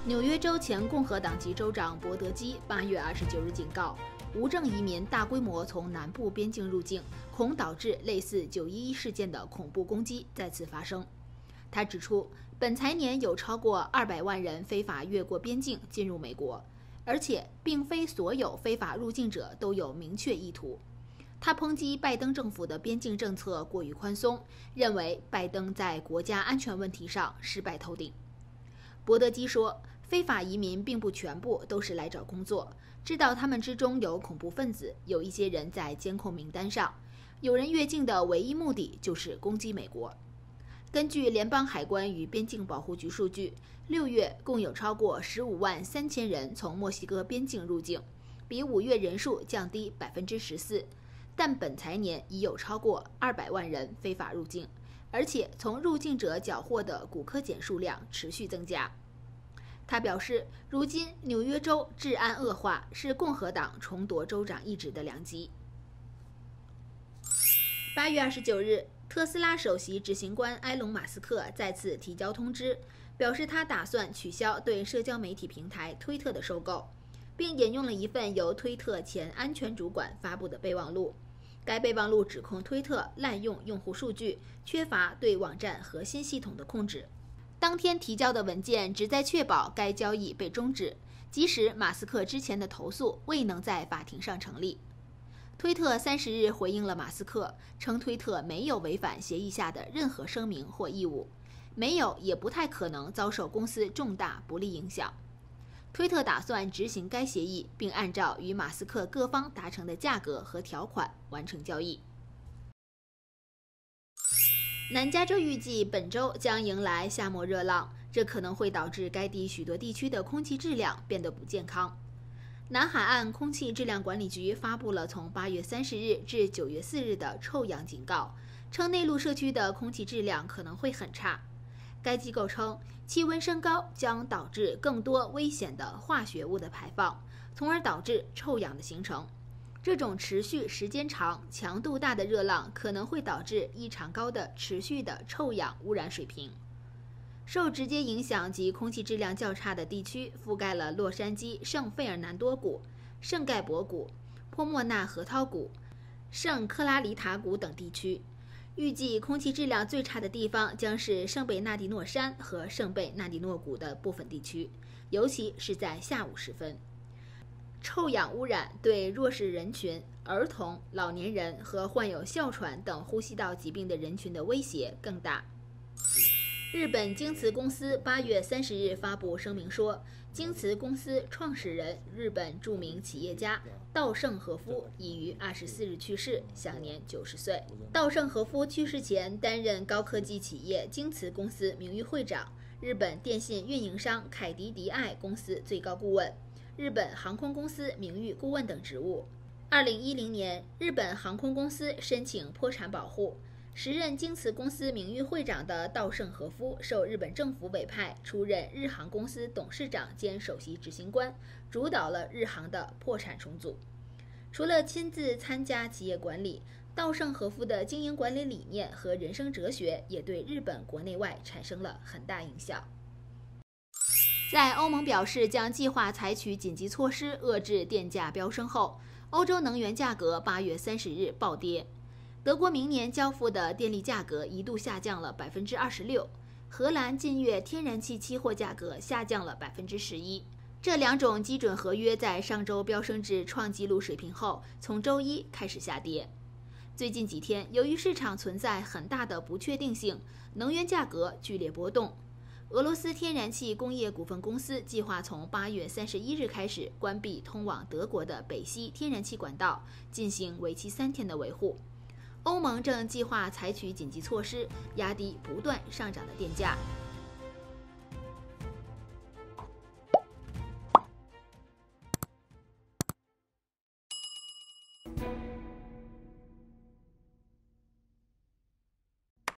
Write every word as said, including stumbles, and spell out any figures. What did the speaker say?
纽约州前共和党籍州长博德基八月二十九日警告，无证移民大规模从南部边境入境，恐导致类似九一一事件的恐怖攻击再次发生。他指出，本财年有超过二百万人非法越过边境进入美国，而且并非所有非法入境者都有明确意图。他抨击拜登政府的边境政策过于宽松，认为拜登在国家安全问题上失败透顶。博德基说，非法移民并不全部都是来找工作，知道他们之中有恐怖分子，有一些人在监控名单上，有人越境的唯一目的就是攻击美国。根据联邦海关与边境保护局数据，六月共有超过十五万三千人从墨西哥边境入境，比五月人数降低百分之十四。但本财年已有超过二百万人非法入境，而且从入境者缴获的古柯碱数量持续增加。他表示，如今纽约州治安恶化是共和党重夺州长一职的良机。八月二十九日，特斯拉首席执行官埃隆·马斯克再次提交通知，表示他打算取消对社交媒体平台推特的收购，并引用了一份由推特前安全主管发布的备忘录。该备忘录指控推特滥用用户数据，缺乏对网站核心系统的控制。当天提交的文件旨在确保该交易被终止，即使马斯克之前的投诉未能在法庭上成立。推特三十日回应了马斯克，称推特没有违反协议下的任何声明或义务，没有也不太可能遭受公司重大不利影响。推特打算执行该协议，并按照与马斯克各方达成的价格和条款完成交易。南加州预计本周将迎来夏末热浪，这可能会导致该地许多地区的空气质量变得不健康。南海岸空气质量管理局发布了从八月三十日至九月四日的臭氧警告，称内陆社区的空气质量可能会很差。该机构称，气温升高将导致更多危险的化学物的排放，从而导致臭氧的形成。这种持续时间长、强度大的热浪可能会导致异常高的持续的臭氧污染水平。受直接影响及空气质量较差的地区覆盖了洛杉矶圣费尔南多谷、圣盖博谷、波莫纳核桃谷、圣克拉里塔谷等地区。预计空气质量最差的地方将是圣贝纳迪诺山和圣贝纳迪诺谷的部分地区，尤其是在下午时分。臭氧污染对弱势人群、儿童、老年人和患有哮喘等呼吸道疾病的人群的威胁更大。日本京瓷公司八月三十日发布声明说，京瓷公司创始人、日本著名企业家稻盛和夫已于二十四日去世，享年九十岁。稻盛和夫去世前担任高科技企业京瓷公司名誉会长、日本电信运营商凯迪迪爱公司最高顾问、日本航空公司名誉顾问等职务。二零一零年，日本航空公司申请破产保护。时任京瓷公司名誉会长的稻盛和夫受日本政府委派出任日航公司董事长兼首席执行官，主导了日航的破产重组。除了亲自参加企业管理，稻盛和夫的经营管理理念和人生哲学也对日本国内外产生了很大影响。在欧盟表示将计划采取紧急措施遏制电价飙升后，欧洲能源价格八月三十日暴跌。德国明年交付的电力价格一度下降了百分之二十六，荷兰近月天然气期货价格下降了百分之十一。这两种基准合约在上周飙升至创纪录水平后，从周一开始下跌。最近几天，由于市场存在很大的不确定性，能源价格剧烈波动。俄罗斯天然气工业股份公司计划从八月三十一日开始关闭通往德国的北溪天然气管道，进行为期三天的维护。欧盟正计划采取紧急措施，压低不断上涨的电价。